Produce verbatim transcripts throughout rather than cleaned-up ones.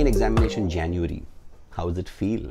Main examination January. How does it feel?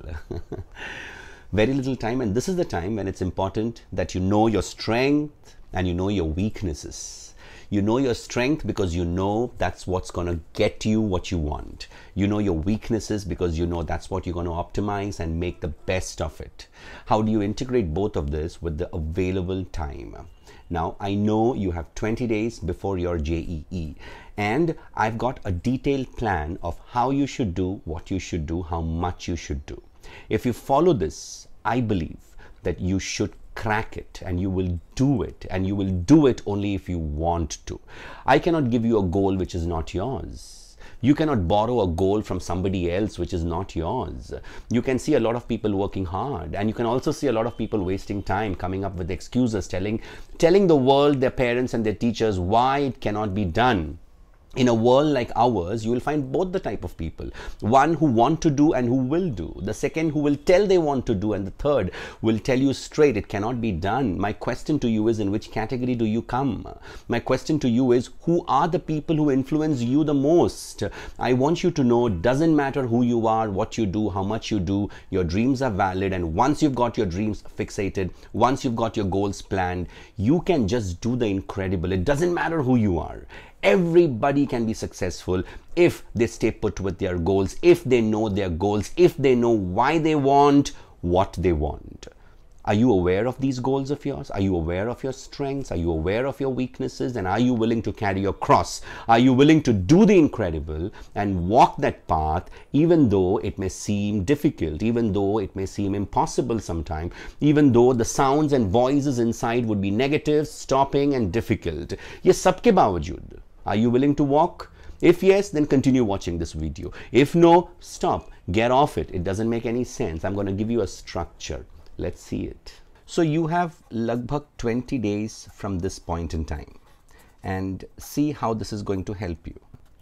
Very little time, and this is the time when it's important that you know your strength and you know your weaknesses. You know your strength because you know that's what's going to get you what you want. You know your weaknesses because you know that's what you're going to optimize and make the best of it. How do you integrate both of this with the available time? Now, I know you have twenty days before your J E E, and I've got a detailed plan of how you should do, what you should do, how much you should do. If you follow this, I believe that you should crack it, and you will do it, and you will do it only if you want to. I cannot give you a goal which is not yours. You cannot borrow a goal from somebody else which is not yours. You can see a lot of people working hard, and you can also see a lot of people wasting time coming up with excuses, telling telling the world, their parents and their teachers, why it cannot be done. In a world like ours, you will find both the type of people. One who want to do and who will do. The second who will tell they want to do, and the third will tell you straight it cannot be done. My question to you is, in which category do you come? My question to you is, who are the people who influence you the most? I want you to know, it doesn't matter who you are, what you do, how much you do, your dreams are valid, and once you've got your dreams fixated, once you've got your goals planned, you can just do the incredible. It doesn't matter who you are. Everybody can be successful if they stay put with their goals, if they know their goals, if they know why they want what they want. Are you aware of these goals of yours? Are you aware of your strengths? Are you aware of your weaknesses? And are you willing to carry your cross? Are you willing to do the incredible and walk that path, even though it may seem difficult, even though it may seem impossible sometime, even though the sounds and voices inside would be negative, stopping and difficult? Yes, sabke bawajud. Are you willing to walk? If yes, then continue watching this video. If no, stop. Get off it. It doesn't make any sense. I'm going to give you a structure. Let's see it. So you have lagbhag twenty days from this point in time, and see how this is going to help you.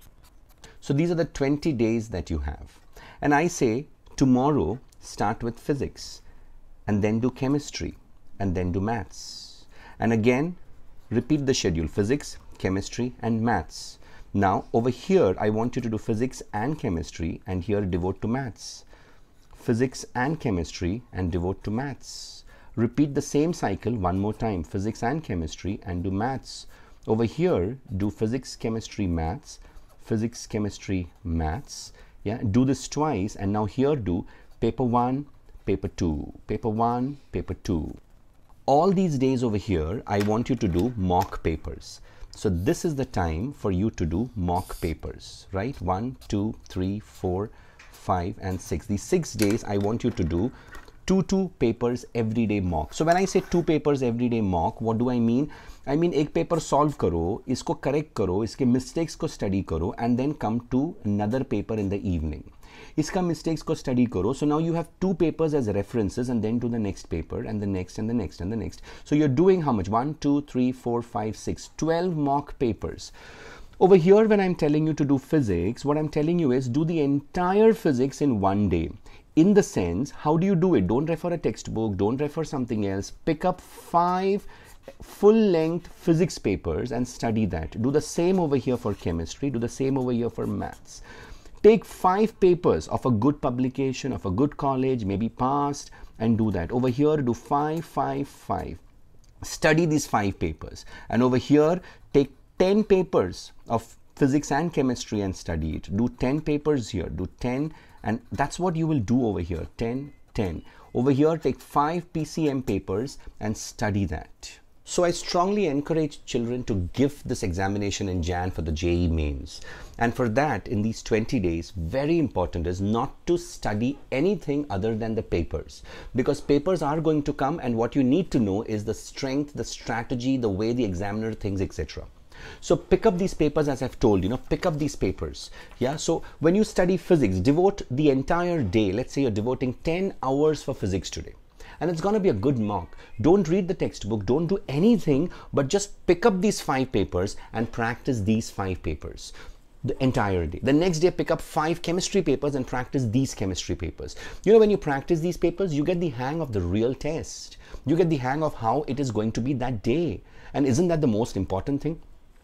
So these are the twenty days that you have. And I say tomorrow start with physics, and then do chemistry, and then do maths. And again, repeat the schedule: physics, chemistry and maths. Now over here I want you to do physics and chemistry, and here devote to maths. Physics and chemistry and devote to maths. Repeat the same cycle one more time: physics and chemistry and do maths. Over here do physics, chemistry, maths, physics, chemistry, maths. Yeah, do this twice, and now here do paper one, paper two, paper one, paper two. All these days over here I want you to do mock papers. So this is the time for you to do mock papers, right? One, two, three, four, five and six. These six days I want you to do two two papers every day mock. So when I say two papers every day mock, what do I mean? I mean एक paper solve करो, इसको correct करो, इसके mistakes को study करो, and then come to another paper in the evening. इसका mistakes को study करो. So now you have two papers as references, and then to the next paper and the next and the next and the next. So you're doing how much? One, two, three, four, five, six, twelve mock papers. Over here, when I'm telling you to do physics, what I'm telling you is do the entire physics in one day. In the sense, how do you do it? Don't refer a textbook, don't refer something else. Pick up five full-length physics papers and study that. Do the same over here for chemistry, do the same over here for maths. Take five papers of a good publication, of a good college, maybe past, and do that. Over here, do five, five, five. Study these five papers. And over here, take ten papers of physics and chemistry and study it. Do ten papers here, do ten, and that's what you will do over here, ten, ten. Over here, take five P C M papers and study that. So I strongly encourage children to give this examination in Jan for the J E E Mains. And for that, in these twenty days, very important is not to study anything other than the papers. Because papers are going to come, and what you need to know is the strength, the strategy, the way the examiner thinks, et cetera. So pick up these papers, as I've told you, know, pick up these papers. Yeah. So when you study physics, devote the entire day. Let's say you're devoting ten hours for physics today. And it's going to be a good mock. Don't read the textbook, don't do anything, but just pick up these five papers and practice these five papers the entire day. The next day, pick up five chemistry papers and practice these chemistry papers. You know, when you practice these papers, you get the hang of the real test. You get the hang of how it is going to be that day. And isn't that the most important thing?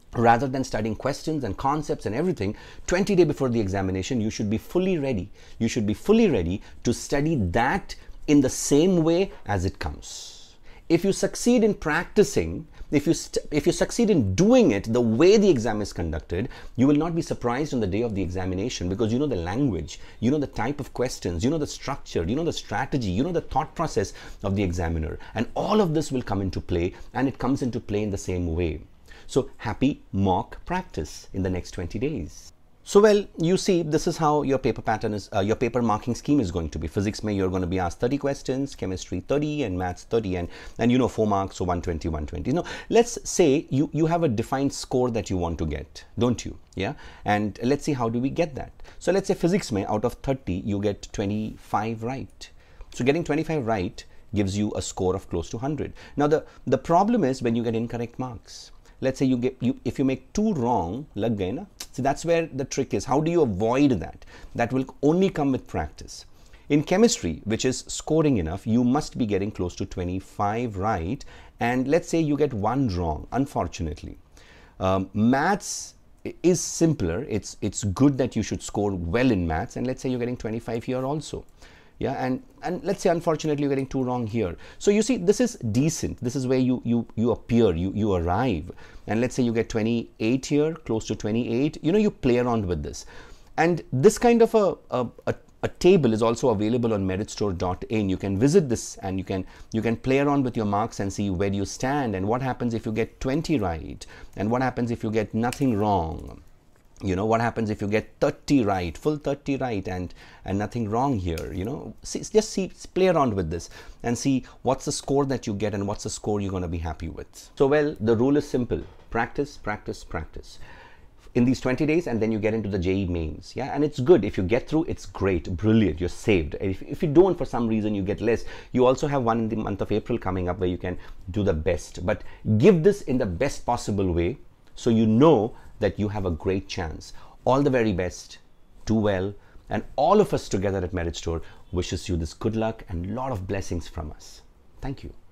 Rather than studying questions and concepts and everything, twenty days before the examination, you should be fully ready. You should be fully ready to study that in the same way as it comes. If you succeed in practicing, if you, if you succeed in doing it the way the exam is conducted, you will not be surprised on the day of the examination, because you know the language, you know the type of questions, you know the structure, you know the strategy, you know the thought process of the examiner. And all of this will come into play, and it comes into play in the same way. So happy mock practice in the next twenty days. So well, you see, this is how your paper pattern is, uh, your paper marking scheme is going to be. Physics mein, you're going to be asked thirty questions, chemistry thirty, and maths thirty, and, and you know, four marks, so one twenty, one twenty. Now, let's say you, you have a defined score that you want to get, don't you? Yeah. And let's see, how do we get that? So let's say physics mein, out of thirty, you get twenty-five right. So getting twenty-five right gives you a score of close to one hundred. Now, the, the problem is when you get incorrect marks. Let's say you get, you, if you make two wrong, lag gaye na? See, that's where the trick is. How do you avoid that? That will only come with practice. In chemistry, which is scoring enough, you must be getting close to twenty-five right. And let's say you get one wrong, unfortunately. Um, maths is simpler. It's, it's good that you should score well in maths. And let's say you're getting twenty-five here also. Yeah, and, and let's say unfortunately you're getting two wrong here. So you see, this is decent. This is where you, you, you appear, you, you arrive. And let's say you get twenty-eight here, close to twenty-eight. You know, you play around with this. And this kind of a, a, a, a table is also available on meritstore dot in. You can visit this and you can, you can play around with your marks and see where you stand and what happens if you get twenty right and what happens if you get nothing wrong. You know, what happens if you get thirty right, full thirty right and, and nothing wrong here, you know. See, just see, play around with this and see what's the score that you get and what's the score you're going to be happy with. So, well, the rule is simple. Practice, practice, practice in these twenty days, and then you get into the J E E Mains. Yeah, and it's good. If you get through, it's great, brilliant, you're saved. If, if you don't, for some reason, you get less, you also have one in the month of April coming up where you can do the best. But give this in the best possible way so you know that you have a great chance. All the very best, do well, and all of us together at Meritstore wishes you this good luck and a lot of blessings from us. Thank you.